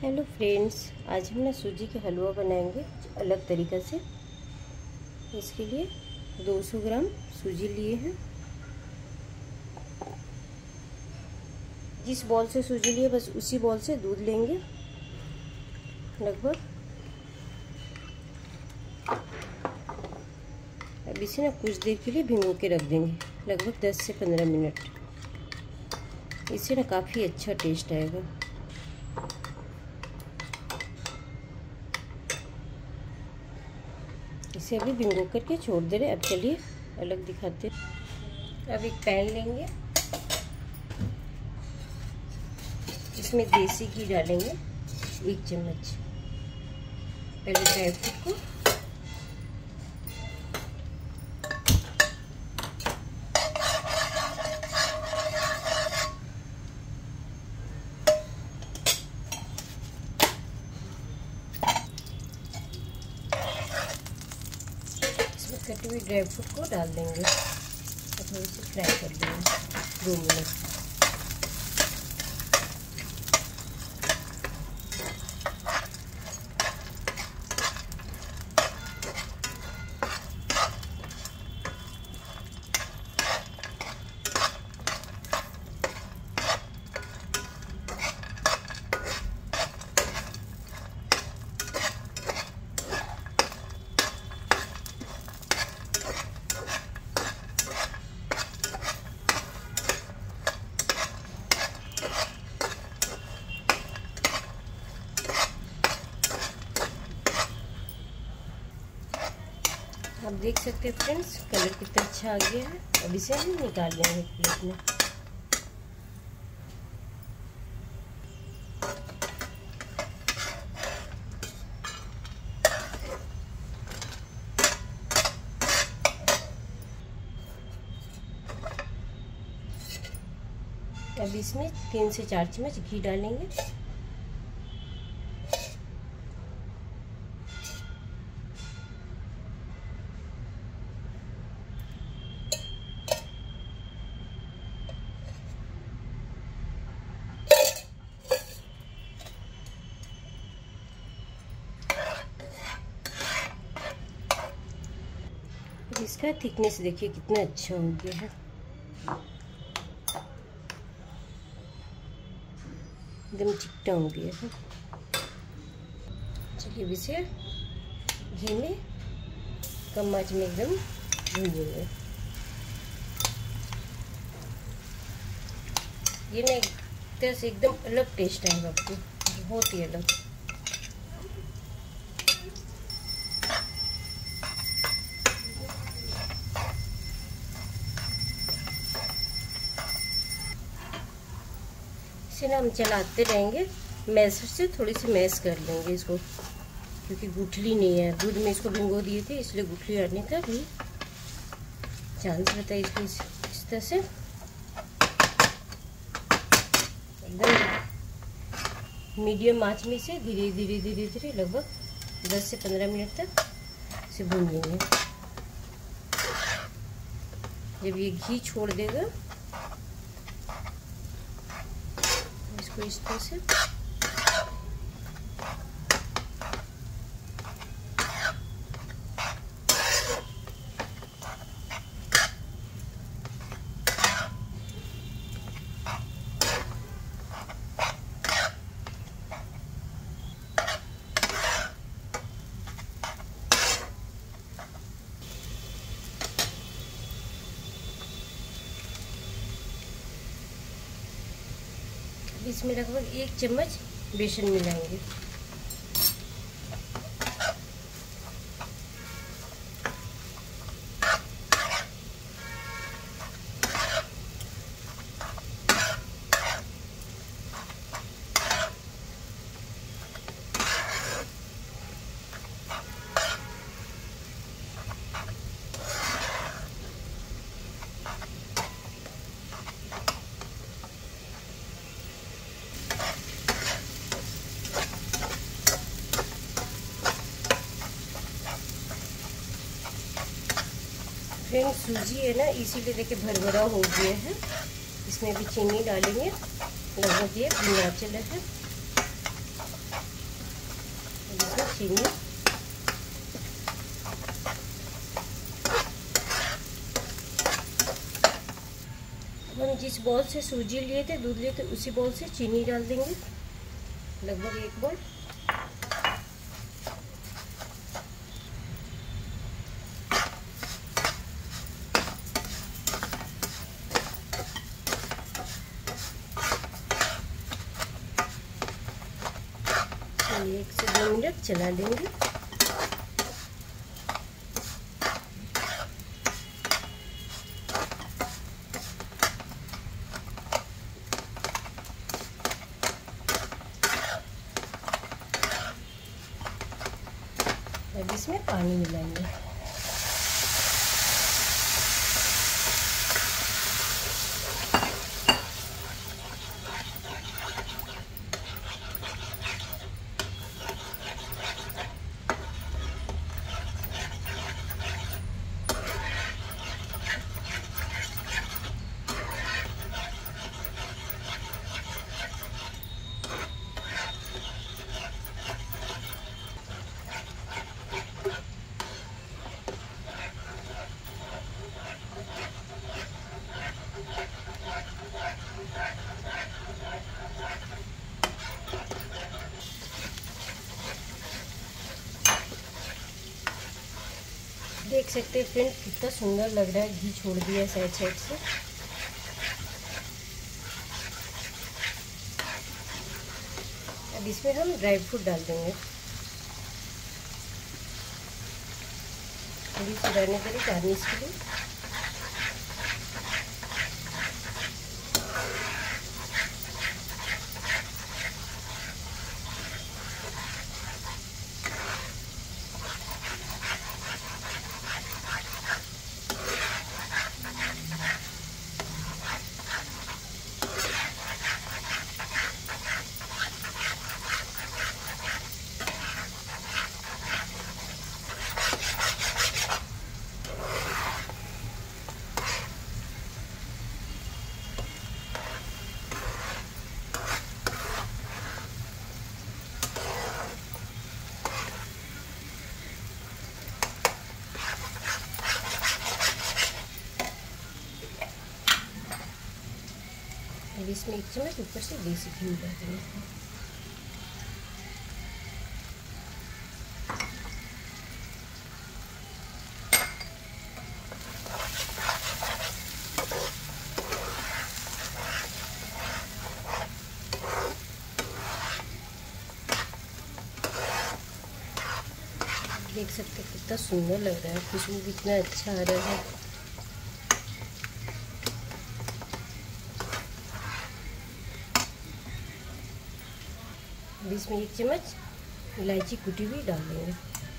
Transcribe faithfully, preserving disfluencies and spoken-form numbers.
Hello friends, आज हम ना सूजी का हलवा बनाएंगे अलग तरीक़ा से। इसके लिए दो सौ ग्राम सूजी लिए हैं। जिस बॉल से सूजी लिए बस उसी बॉल से दूध लेंगे लगभग। अब इसे ना कुछ देर के लिए भिगो के रख देंगे, लगभग दस से पंद्रह मिनट। इससे ना काफ़ी अच्छा टेस्ट आएगा। इसे अभी भिगो करके छोड़ दे रहे। अब चलिए अलग दिखाते हैं। अब एक पैन लेंगे, इसमें देसी घी डालेंगे एक चम्मच। पहले ड्राई फ्रूट को कटी हुई ड्राई फ्रूट को डाल देंगे और थोड़ी सी फ्राई कर देंगे दो मिनट। आप देख सकते हैं फ्रेंड्स, कलर कितना अच्छा आ गया है। अब इसे हम निकाल लेंगे प्लेट में। अब इसमें तीन से चार चम्मच घी डालेंगे। इसका थिकनेस देखिए कितना अच्छा हो गया है, एकदम चिकटा हो गया है। चलिए इसे घी में कम आंच में एकदम भूनेंगे। ये ना एक तरह से एकदम अलग टेस्ट आएगा आपको, बहुत ही अलग। इसे ना हम चलाते रहेंगे, मैशर से थोड़ी सी मैश कर लेंगे इसको, क्योंकि गुठली नहीं है। दूध में इसको भिगो दिए थे, इसलिए गुठली आने का भी चांस रहता है। इसको इस, इस तरह से एकदम मीडियम आंच में से धीरे धीरे धीरे धीरे लगभग दस से पंद्रह मिनट तक इसे भूनेंगे। जब ये घी छोड़ देगा इसको इस तरह से इसमें लगभग एक चम्मच बेसन मिलाएंगे। फ्रेंड्स सूजी है ना, इसीलिए देखिए भरभरा हो गया है। इसमें भी चीनी डालेंगे, लगभग ये भुना चला है। चीनी। हम जिस बॉल से सूजी लिए थे, दूध लिए थे, उसी बॉल से चीनी डाल देंगे, लगभग एक बॉल। एक से दो मिनट चला देंगे। अब इसमें पानी मिलाएंगे। देख सकते हैं फ्रेंड, कितना सुंदर लग रहा है। घी छोड़ दिया साइड साइड से। अब इसमें हम ड्राई फ्रूट डाल देंगे। थोड़ी सी रहने के लिए, गार्निश के लिए। अब इसमें एक चम्मच ऊपर से देसी घी डाल देंगे। देख सकते हैं कितना सुंदर लग रहा है, खुशबू कितना अच्छा आ रहा है। इसमें एक चम्मच इलायची कुटी भी डाल देंगे।